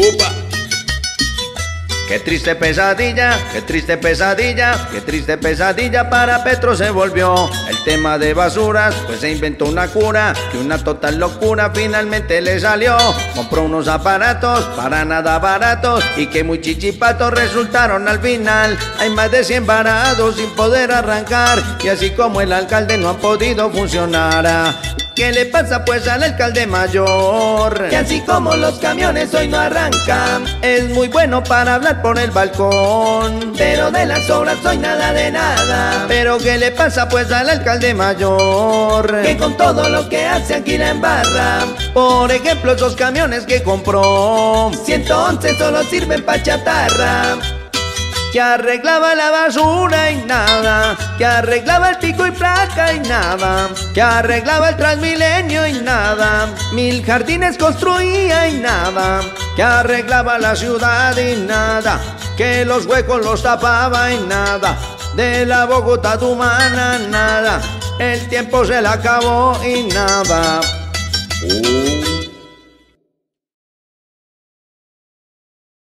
¡Upa! Qué triste pesadilla, qué triste pesadilla, qué triste pesadilla para Petro se volvió. El tema de basuras, pues se inventó una cura, que una total locura finalmente le salió. Compró unos aparatos para nada baratos y que muy chichipatos resultaron al final. Hay más de 100 varados sin poder arrancar y así como el alcalde no han podido funcionar. ¿Qué le pasa pues al alcalde mayor? Que así como los camiones hoy no arrancan. Es muy bueno para hablar por el balcón, pero de las obras hoy nada de nada. Pero ¿qué le pasa pues al alcalde mayor? Que con todo lo que hace aquí la embarra. Por ejemplo esos camiones que compró, 111 solo sirven pa' chatarra. Que arreglaba la basura y nada, que arreglaba el pico y placa y nada, que arreglaba el Transmilenio y nada, 1000 jardines construía y nada, que arreglaba la ciudad y nada, que los huecos los tapaba y nada, de la Bogotá humana nada, el tiempo se le acabó y nada.